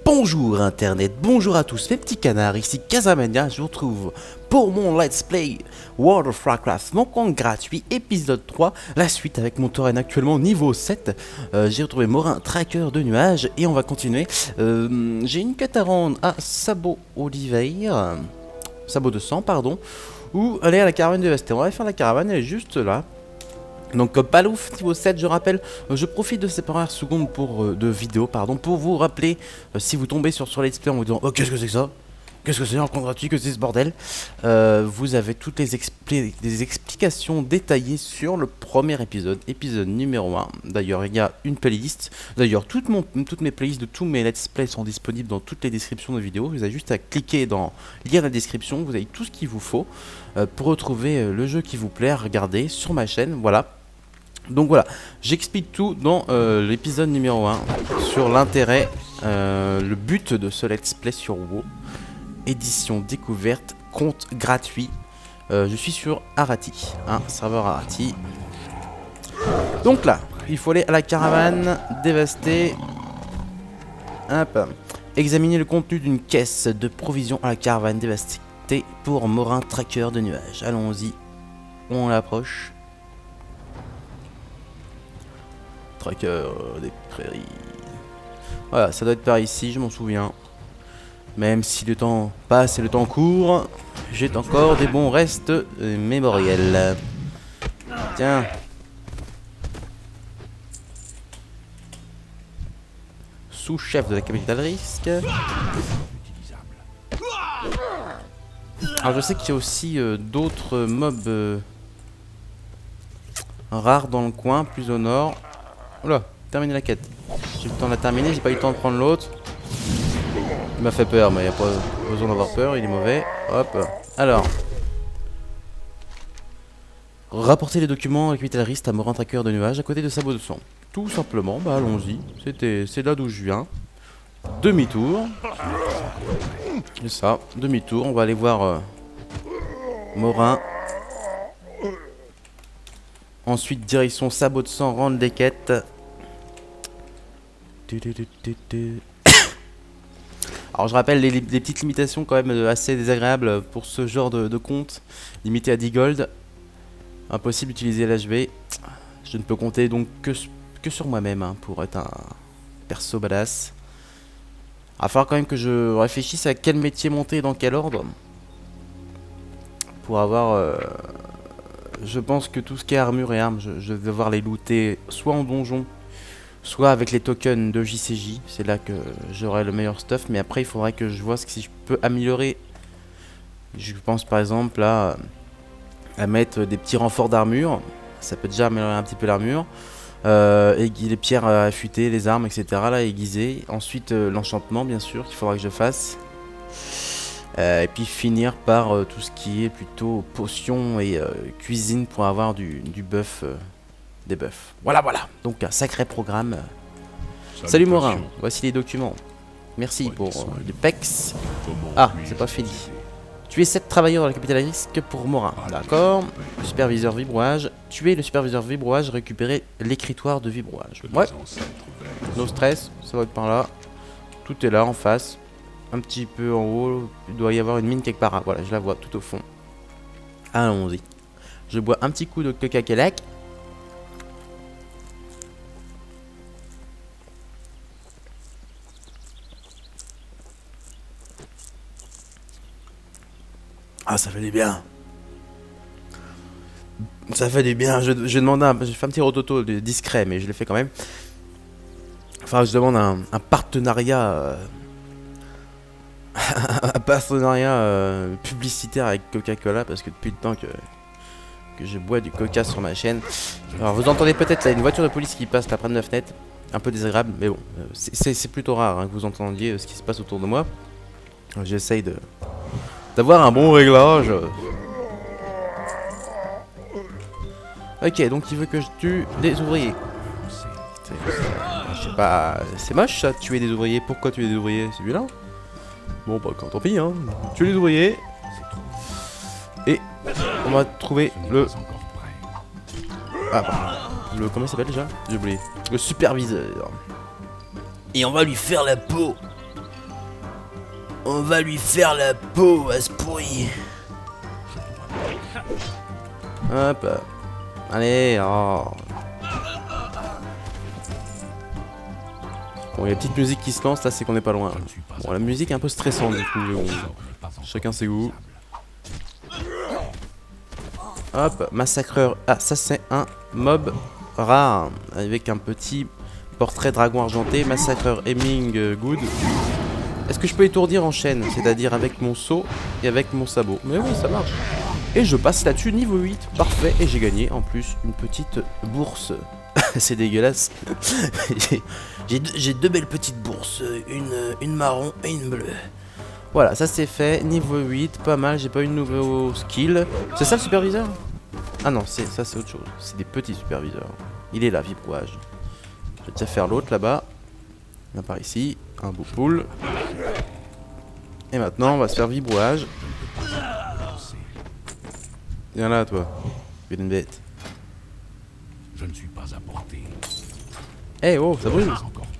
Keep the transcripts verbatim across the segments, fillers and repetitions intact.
Bonjour internet, bonjour à tous mes petits canards, ici Casamania, je vous retrouve pour mon let's play World of Warcraft, mon compte gratuit, épisode trois, la suite avec mon tauren actuellement niveau sept. euh, J'ai retrouvé Morin, tracker de nuages, et on va continuer. euh, J'ai une quête à rendre à Sabot Oliveira, Sabot de sang pardon, ou aller à la caravane dévastée. On va faire la caravane, elle est juste là. Donc euh, Palouf niveau sept, je rappelle, euh, je profite de ces premières secondes pour, euh, de vidéo pardon, pour vous rappeler, euh, si vous tombez sur, sur Let's Play en vous disant oh qu'est-ce que c'est que ça, qu'est-ce que c'est un compte gratuit, que c'est ce bordel, euh, vous avez toutes les, expli les explications détaillées sur le premier épisode, épisode numéro un. D'ailleurs il y a une playlist, d'ailleurs toutes, mon, toutes mes playlists de tous mes Let's Play sont disponibles dans toutes les descriptions de vidéos. Vous avez juste à cliquer dans lire la description, vous avez tout ce qu'il vous faut euh, pour retrouver euh, le jeu qui vous plaît à regarder sur ma chaîne, voilà. Donc voilà, j'explique tout dans euh, l'épisode numéro un sur l'intérêt, euh, le but de ce let's play sur WoW. Édition découverte, compte gratuit. Euh, je suis sur Arati, hein, serveur Arati. Donc là, il faut aller à la caravane dévastée. Hop. Examiner le contenu d'une caisse de provisions à la caravane dévastée pour Morin, tracker de nuages. Allons-y, on l'approche. Tracker des prairies. Voilà, ça doit être par ici, je m'en souviens. Même si le temps passe et le temps court, j'ai encore des bons restes euh, mémoriels. Tiens. Sous-chef de la capitale risque. Alors je sais qu'il y a aussi euh, d'autres mobs euh, rares dans le coin, plus au nord. Oula, terminé la quête. J'ai eu le temps de la terminer, j'ai pas eu le temps de prendre l'autre. Il m'a fait peur, mais il n'y a pas besoin d'avoir peur, il est mauvais. Hop. Alors. Rapporter les documents équitalistes à Morin, tracker de nuages à côté de Sabot de sang. Tout simplement, bah allons-y. C'était, c'est là d'où je viens. Demi-tour. C'est ça, demi-tour. On va aller voir euh, Morin. Ensuite, direction Sabot de sang, rendre des quêtes. Alors, je rappelle les, les petites limitations quand même assez désagréables pour ce genre de, de compte. Limité à dix gold. Impossible d'utiliser l'H V. Je ne peux compter donc que, que sur moi-même hein, pour être un perso badass. Il va falloir quand même que je réfléchisse à quel métier monter et dans quel ordre. Pour avoir... Euh, je pense que tout ce qui est armure et armes, je, je vais devoir les looter soit en donjon, soit avec les tokens de J C J. C'est là que j'aurai le meilleur stuff. Mais après, il faudrait que je vois si je peux améliorer. Je pense par exemple là, à mettre des petits renforts d'armure. Ça peut déjà améliorer un petit peu l'armure. Euh, et les pierres affûtées, les armes, et cetera. Là, aiguisées. Ensuite, euh, l'enchantement, bien sûr, qu'il faudra que je fasse. Euh, et puis finir par euh, tout ce qui est plutôt potions et euh, cuisine pour avoir du, du buff, euh, des buffs. Voilà, voilà. Donc un sacré programme. Salut, Salut Morin, voici les documents. Merci pour euh, les pecs. Ah, c'est pas fini. Tu es sept travailleurs dans la capitale risque pour Morin. D'accord. Superviseur vibrouage. Tu es le superviseur vibrouage. Récupérer l'écritoire de vibrouage. Ouais. No stress, ça va être par là. Tout est là en face. Un petit peu en haut, il doit y avoir une mine quelque part. Voilà, je la vois tout au fond. Allons-y. Je bois un petit coup de Coca-Cola. Ah, ça fait du bien. Ça fait du bien. Je, je demande un, j'ai fait un petit rototo discret, mais je l'ai fait quand même. Enfin, je demande un, un partenariat. Euh, un partenariat euh, publicitaire avec Coca-Cola parce que depuis le temps que, que je bois du coca sur ma chaîne. Alors vous entendez peut-être là une voiture de police qui passe la près de neuf net, un peu désagréable mais bon, euh, c'est plutôt rare hein, que vous entendiez euh, ce qui se passe autour de moi. J'essaye de d'avoir un bon réglage. Ok, donc il veut que je tue des ouvriers. Je sais pas, c'est moche ça, tuer des ouvriers. Pourquoi tuer des ouvriers? C'est violent. Bon bah quand tant pis hein, tu les ouvriers. Et on va trouver le... Ah bah, le... comment il s'appelle déjà? J'ai oublié. Le superviseur. Et on va lui faire la peau. On va lui faire la peau à ce pourri. Hop. Allez, oh. Bon, il y a la petite musique qui se lance là, c'est qu'on n'est pas loin. Bon, la musique est un peu stressante du coup, mais bon, chacun ses goûts. Hop, massacreur. Ah, ça c'est un mob rare avec un petit portrait dragon argenté. Massacreur aiming good. Est-ce que je peux étourdir en chaîne, c'est-à-dire avec mon seau et avec mon sabot? Mais oui, ça marche. Et je passe là-dessus niveau huit, parfait, et j'ai gagné en plus une petite bourse. C'est dégueulasse. J'ai deux belles petites bourses, une, une marron et une bleue. Voilà, ça c'est fait, niveau huit, pas mal, j'ai pas eu de nouveau skill. C'est ça le superviseur? Ah non, ça c'est autre chose, c'est des petits superviseurs. Il est là, vibrouage. Je vais déjà faire l'autre là-bas. Là par ici, un beau pool. Et maintenant on va se faire vibrouage. Viens là toi, viens une bête. Je ne suis pas à portée. Eh hey, oh, ça brûle.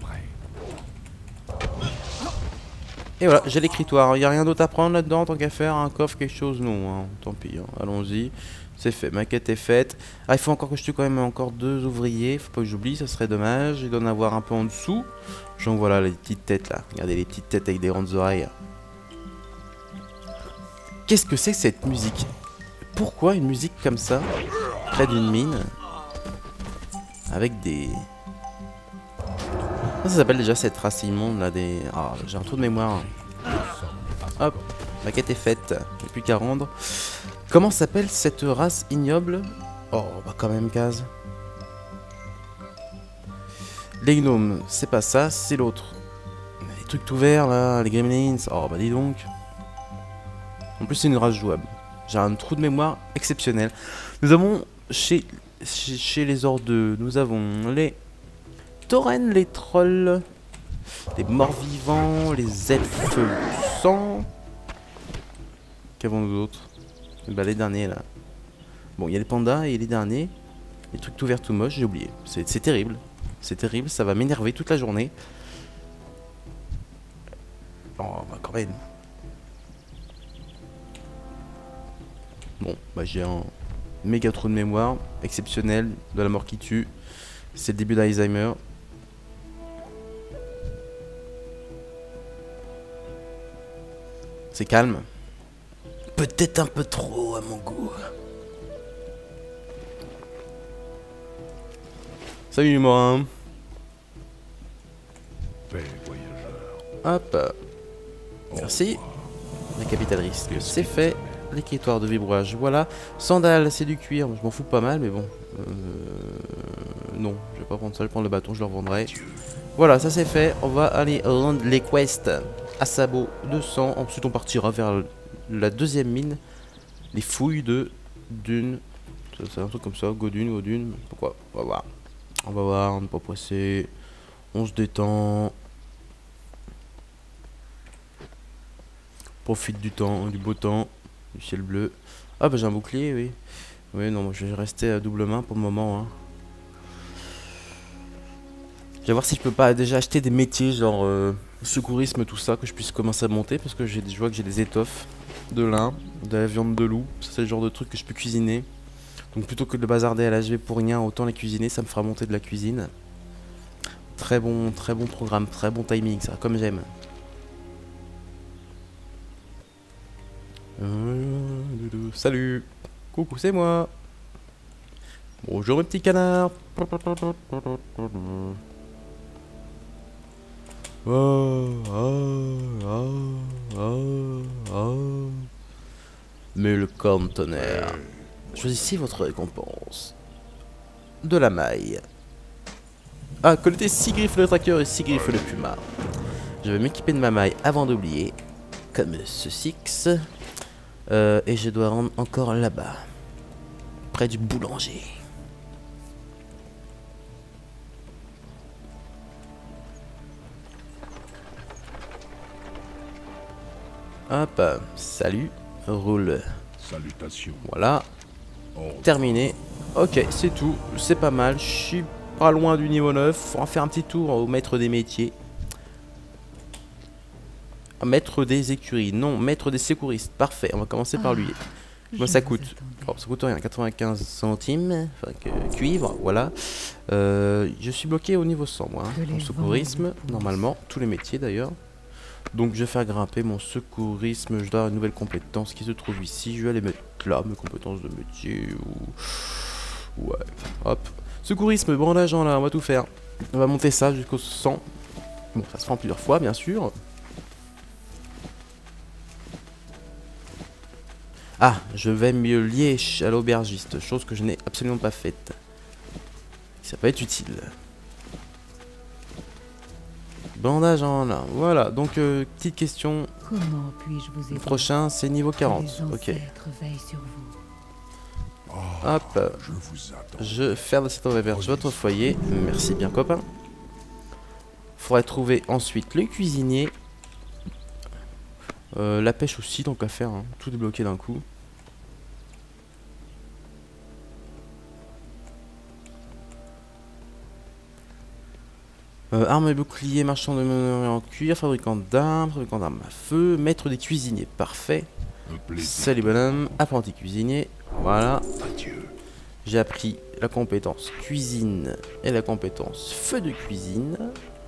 Et voilà, j'ai l'écritoire. Il n'y a rien d'autre à prendre là-dedans, tant qu'à faire. Un coffre, quelque chose, non. Hein. Tant pis, hein. Allons-y. C'est fait, ma quête est faite. Ah, il faut encore que je tue quand même encore deux ouvriers. Faut pas que j'oublie, ça serait dommage. Il doit en avoir un peu en dessous. J'en vois là les petites têtes là. Regardez les petites têtes avec des grandes oreilles. Qu'est-ce que c'est que cette musique? Pourquoi une musique comme ça, près d'une mine, avec des... Comment ça s'appelle déjà cette race immonde là des... Ah, j'ai un trou de mémoire. Hop, ma quête est faite. Il n'y a plus qu'à rendre. Comment s'appelle cette race ignoble? Oh, bah quand même, case. Les gnomes, c'est pas ça, c'est l'autre. Les trucs tout verts là, les gremlins. Oh, bah dis donc. En plus, c'est une race jouable. J'ai un trou de mémoire exceptionnel. Nous avons chez, chez, chez les ordeux, nous avons les taurennes, les trolls, les morts-vivants, les elfes du sang. Qu'avons-nous d'autres? Bah les derniers là. Bon, il y a les pandas et les derniers. Les trucs tout verts, tout moches, j'ai oublié. C'est terrible. C'est terrible, ça va m'énerver toute la journée. Oh, bah quand même. Bon, bah j'ai un méga trou de mémoire exceptionnel de la mort qui tue. C'est le début d'Alzheimer. C'est calme. Peut-être un peu trop à mon goût. Salut moi. Paix, voyageur. Hop. Merci. La capitale risque, c'est fait. L'écritoire de vibrouage, voilà. Sandales, c'est du cuir. Je m'en fous pas mal, mais bon. Euh, non, je vais pas prendre ça. Je vais prendre le bâton, je le revendrai. Voilà, ça c'est fait. On va aller rendre les quests à sabot deux cents. Ensuite, on partira vers la deuxième mine. Les fouilles de Dune. C'est un truc comme ça. Godune, Godune. Pourquoi? On va voir. On va voir, on n'est pas pressé. On se détend. Profite du temps, du beau temps. Du ciel bleu. Ah bah j'ai un bouclier, oui. Oui, non, je vais rester à double main pour le moment. Hein. Je vais voir si je peux pas déjà acheter des métiers, genre euh, secourisme, tout ça, que je puisse commencer à monter. Parce que je vois que j'ai des étoffes, de lin, de la viande de loup. C'est le genre de truc que je peux cuisiner. Donc plutôt que de le bazarder à l'H V pour rien, autant les cuisiner, ça me fera monter de la cuisine. Très bon, très bon programme, très bon timing, ça, comme j'aime. Salut. Coucou, c'est moi. Bonjour mes petits canards. Oh, oh, oh, oh, oh. Mais le corne tonnerre. Choisissez votre récompense. De la maille. Ah, collectez six griffes le tracker et six griffes le puma. Je vais m'équiper de ma maille avant d'oublier. Comme ceci. Euh, et je dois rendre encore là-bas. Près du boulanger. Hop, salut, roule. Salutations. Voilà. Terminé. Ok, c'est tout. C'est pas mal. Je suis pas loin du niveau neuf. On va faire un petit tour au maître des métiers. Maître des écuries. Non, maître des secouristes. Parfait, on va commencer par lui. Moi ça coûte. Oh, ça coûte rien, quatre-vingt-quinze centimes. Enfin, que, cuivre, voilà. Euh, je suis bloqué au niveau cent, moi. Hein. Mon secourisme, normalement. Tous les métiers d'ailleurs. Donc je vais faire grimper mon secourisme. Je dois avoir une nouvelle compétence qui se trouve ici. Je vais aller mettre là mes compétences de métier. Ou... Ouais, hop. Secourisme, bandage en là, on va tout faire. On va monter ça jusqu'au cent. Bon, ça se fera en plusieurs fois, bien sûr. Ah, je vais me lier à l'aubergiste, chose que je n'ai absolument pas faite. Ça peut être utile. Bandage en lin, voilà, donc euh, petite question. Comment puis-je vous aider? Le prochain, c'est niveau quarante, ok. Sur vous. Oh, Hop, je vous attends. je vais faire de cette auberge votre foyer, merci bien copain. Faudrait trouver ensuite le cuisinier. Euh, la pêche aussi, donc à faire, hein. Tout débloqué d'un coup. Euh, armes et boucliers, marchand de monnaie en cuir, fabricant d'armes, fabricant d'armes à feu, maître des cuisiniers, parfait. Salut bonhomme, apprenti cuisinier, voilà. Adieu. J'ai appris la compétence cuisine et la compétence feu de cuisine.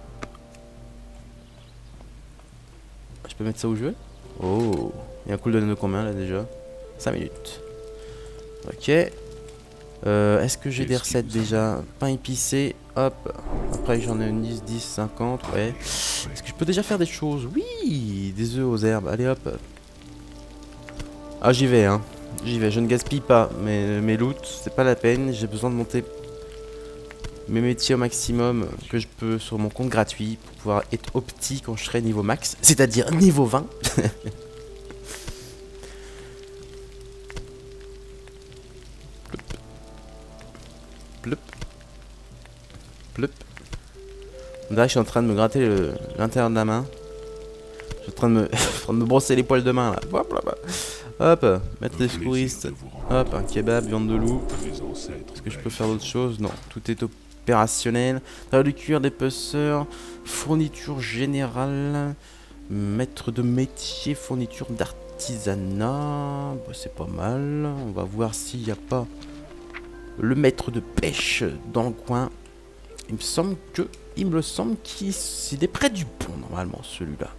Je peux mettre ça où je veux? Oh, il y a un cooldown de combien là déjà? cinq minutes. Ok. Euh, Est-ce que j'ai des recettes déjà? Pain épicé, hop. Après j'en ai dix, dix, cinquante, ouais. Est-ce que je peux déjà faire des choses? Oui, des œufs aux herbes, allez hop. Ah j'y vais hein, j'y vais, je ne gaspille pas mes, mes loots, c'est pas la peine, j'ai besoin de monter mes métiers au maximum que je peux sur mon compte gratuit pour pouvoir être opti quand je serai niveau max, c'est-à-dire niveau vingt. Plop. Plop. Là je suis en train de me gratter l'intérieur de la main. Je suis en train de me, en train de me brosser les poils de main là. Hop, hop, hop. Mettre des secouristes. Hop, un kebab, viande de loup. Est-ce que je peux faire d'autres choses? Non, tout est opérationnel. Travail du cuir, dépeceur, fourniture générale, maître de métier, fourniture d'artisanat. Bah, c'est pas mal. On va voir s'il n'y a pas le maître de pêche dans le coin. Il me semble que, il me semble qu'il est près du pont normalement celui-là.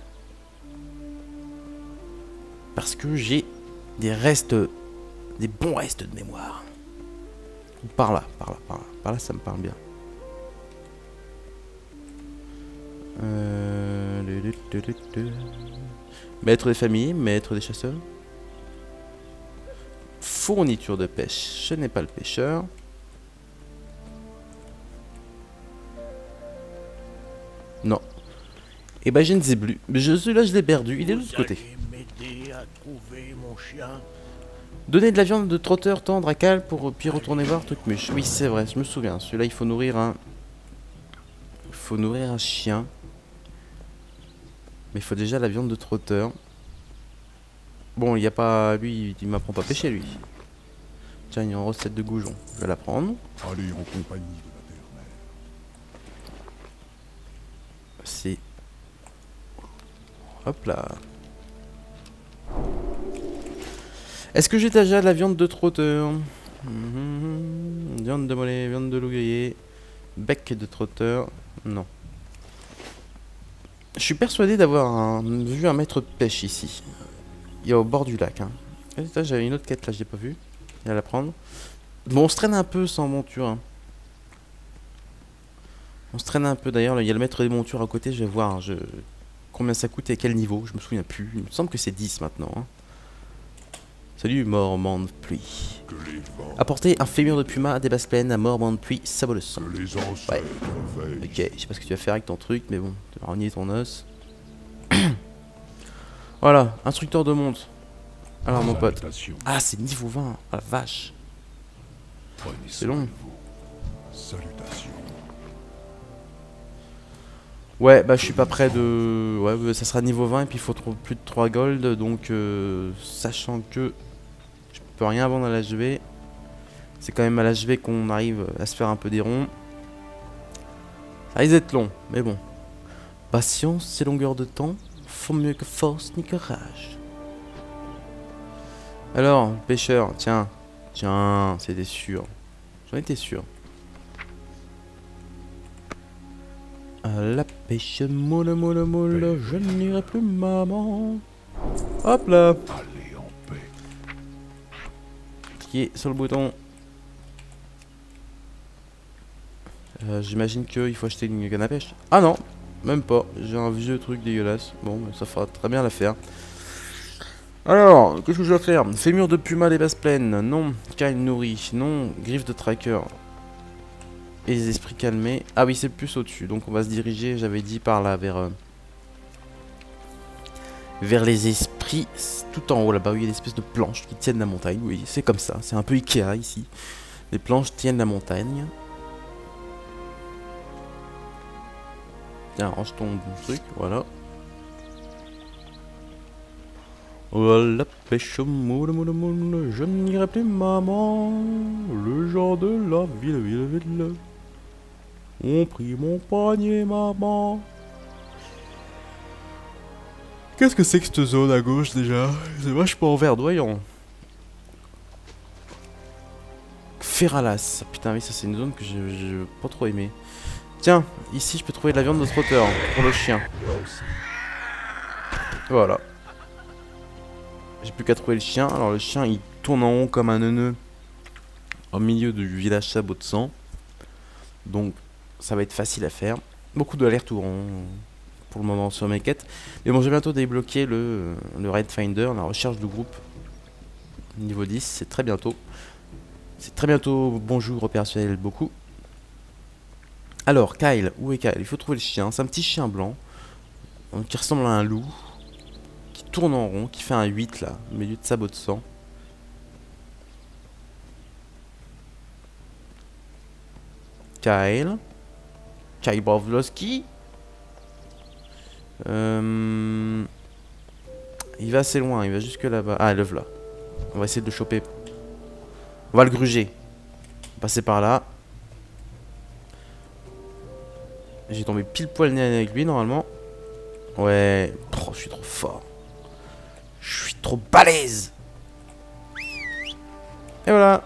Parce que j'ai des restes, des bons restes de mémoire. Par là, par là, par là, par là, ça me parle bien. Euh... Maître des familles, maître des chasseurs. Fourniture de pêche, je n'ai pas le pêcheur. Non. Et bah je ne sais plus. Mais je, celui-là je l'ai perdu, il est de l'autre côté. Donner de la viande de trotteur tendre à Cal pour puis retourner voir Trucmuche. Oui c'est vrai, je me souviens. Celui-là il faut nourrir un... Il faut nourrir un chien. Mais il faut déjà la viande de trotteur. Bon, il n'y a pas... Lui, il m'apprend pas à pêcher, lui. Tiens, il y a une recette de goujon. Je vais la prendre. Allez en compagnie de la terre-mère. C'est... Hop là. Est-ce que j'ai déjà de la viande de trotteur? Mmh, viande de mollet, viande de loup grillé, bec de trotteur. Non. Je suis persuadé d'avoir un... vu un maître de pêche ici. Il est au bord du lac. Hein. J'avais une autre quête là, je l'ai pas vue. Il va la prendre. Bon, on se traîne un peu sans monture. Hein. On se traîne un peu d'ailleurs. Il y a le maître des montures à côté. Je vais voir hein, je... combien ça coûte et à quel niveau. Je me souviens plus. Il me semble que c'est dix maintenant. Hein. Salut, Mormant de pluie. Apporter un fémur de puma à des basses plaines à Mormant de pluie, ça vaut le sang. Ouais. Ok, je sais pas ce que tu vas faire avec ton truc, mais bon, tu vas renier ton os. Voilà, instructeur de monte. Alors mon pote. Ah, c'est niveau vingt. Ah la vache. C'est long. Salutations. Ouais, bah je suis pas près de... Ouais, bah, ça sera niveau vingt et puis il faut plus de trois gold. Donc, euh, sachant que je peux rien vendre à l'H V. C'est quand même à l'H V qu'on arrive à se faire un peu des ronds. Ça risque d'être long, mais bon. Patience, c'est longueur de temps. Faut mieux que force ni que rage. Alors, pêcheur, tiens. Tiens, c'était sûr. J'en étais sûr. À la pêche, moule, moule, moule, je n'irai plus, maman. Hop là. Allez en paix. Cliquez sur le bouton. Euh, J'imagine qu'il faut acheter une canne à pêche. Ah non, même pas. J'ai un vieux truc dégueulasse. Bon, mais ça fera très bien l'affaire. Alors, qu'est-ce que je dois faire? Fémur de puma des basses plaines. Non. Kyle nourri. Non. Griffe de tracker. Et les esprits calmés. Ah oui, c'est plus au-dessus. Donc on va se diriger, j'avais dit, par là, vers... Euh, vers les esprits. Tout en haut, là-bas, où il y a des espèces de planches qui tiennent la montagne. Oui, c'est comme ça. C'est un peu Ikea, ici. Les planches tiennent la montagne. Tiens, range ton truc, voilà. Voilà, pêche, moule, moule, moule, je n'irai plus, maman. Le genre de la ville, ville, ville. On prit mon panier, maman. Qu'est-ce que c'est que cette zone à gauche déjà? C'est vachement verdoyant. Ferralas. Putain, oui, ça c'est une zone que j'ai pas trop aimé. Tiens, ici je peux trouver de la viande de trotteur pour le chien. Voilà. J'ai plus qu'à trouver le chien. Alors le chien il tourne en rond comme un neuneu au milieu du village sabot de sang. Donc ça va être facile à faire. Beaucoup de allers-retours hein, pour le moment sur mes quêtes. Mais bon, j'ai bientôt débloqué le, le Raid Finder, la recherche de groupe. Niveau dix, c'est très bientôt. C'est très bientôt. Bonjour opérationnel beaucoup. Alors Kyle, où est Kyle? Il faut trouver le chien. C'est un petit chien blanc euh, qui ressemble à un loup. Tourne en rond, qui fait un huit là, au milieu de sabot de sang. Kyle. Kyle Brovlowski. Euh... Il va assez loin, il va jusque là-bas. Ah, le voilà. On va essayer de le choper. On va le gruger. Passer par là. J'ai tombé pile poil nez avec lui normalement. Ouais. Oh, je suis trop fort. Je suis trop balèze. Et voilà.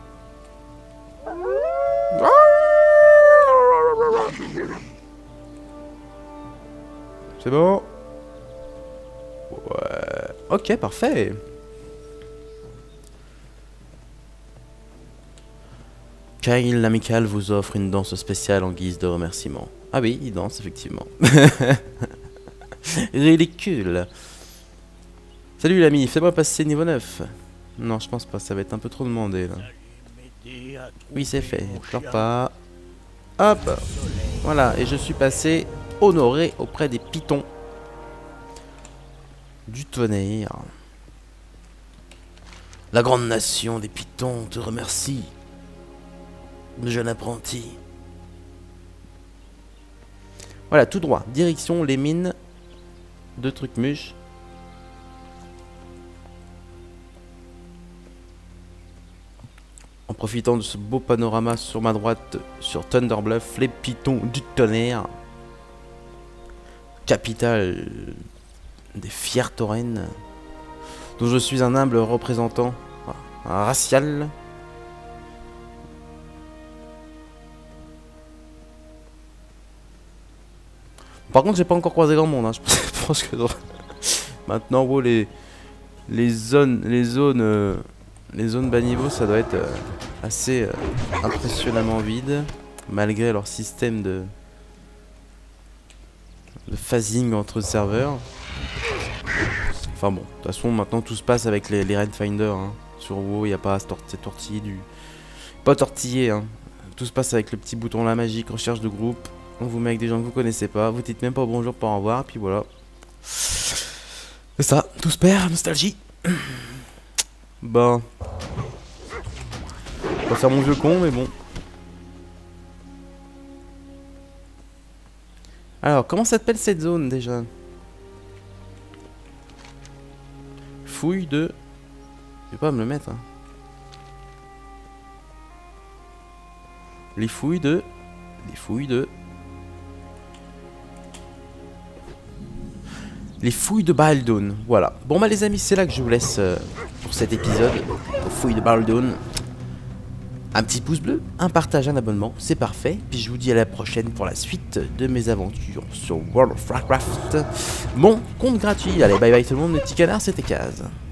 C'est bon. Ouais. Ok, parfait. Kyle l'amical vous offre une danse spéciale en guise de remerciement. Ah oui, il danse effectivement. Ridicule. Salut l'ami, fais-moi passer niveau neuf. Non, je pense pas, ça va être un peu trop demandé là. Oui, c'est fait, pleure pas. Hop. Voilà, et je suis passé honoré auprès des pitons du tonnerre. La grande nation des pitons te remercie, jeune apprenti. Voilà, tout droit, direction les mines de Trucmuche. En profitant de ce beau panorama sur ma droite, sur Thunderbluff, les pitons du tonnerre, capitale des fiers taurennes, dont je suis un humble représentant racial. Par contre, j'ai pas encore croisé grand monde. Hein. Je pense que maintenant, bon, les les zones, les zones. Euh... Les zones bas niveau, ça doit être euh, assez euh, impressionnamment vide, malgré leur système de, de phasing entre serveurs. Enfin bon, de toute façon, maintenant tout se passe avec les, les Raid Finder. Hein. Sur WoW, il n'y a pas à se tortiller du... Pas tortiller, hein. Tout se passe avec le petit bouton là magique, recherche de groupe. On vous met avec des gens que vous connaissez pas, vous dites même pas bonjour, pas au revoir, puis voilà. C'est ça, tout se perd, nostalgie. Bah... Je vais faire mon vieux con, mais bon. Alors, comment s'appelle cette zone, déjà? Fouille de... Je vais pas me le mettre, hein. Les fouilles de... Les fouilles de... Les fouilles de Baldoon, voilà. Bon bah les amis, c'est là que je vous laisse euh, pour cet épisode. Les fouilles de Baldoon. Un petit pouce bleu, un partage, un abonnement, c'est parfait. Puis je vous dis à la prochaine pour la suite de mes aventures sur World of Warcraft. Bon, compte gratuit. Allez, bye bye tout le monde, mes petits canards, c'était Kaz.